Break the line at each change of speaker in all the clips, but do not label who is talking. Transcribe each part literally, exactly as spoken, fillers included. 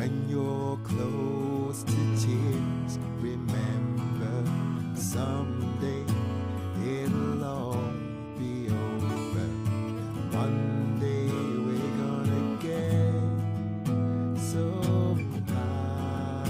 When you're close to tears, remember someday it'll all be over. One day we're gonna get so high.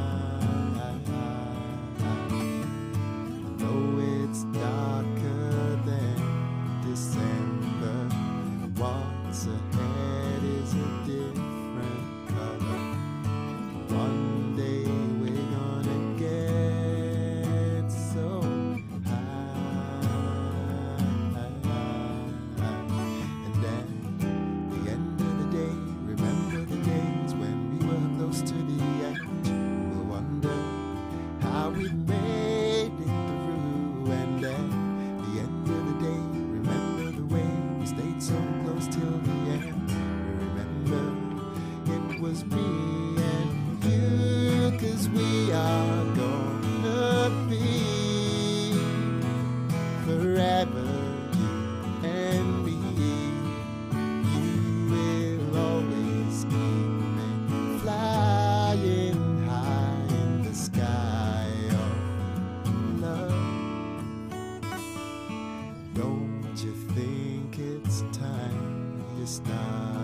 Though it's darker than December, what's ahead is a different color. One day we're gonna get so high. And at the end of the day, remember the days when we were close to the edge. We'll wonder how we made it through. And at the end of the day, remember the way we stayed so close till the end. Remember it was me and you, 'cause we are gonna be forever, you and me. You will always keep me flying high in the sky of love. Don't you think it's time you start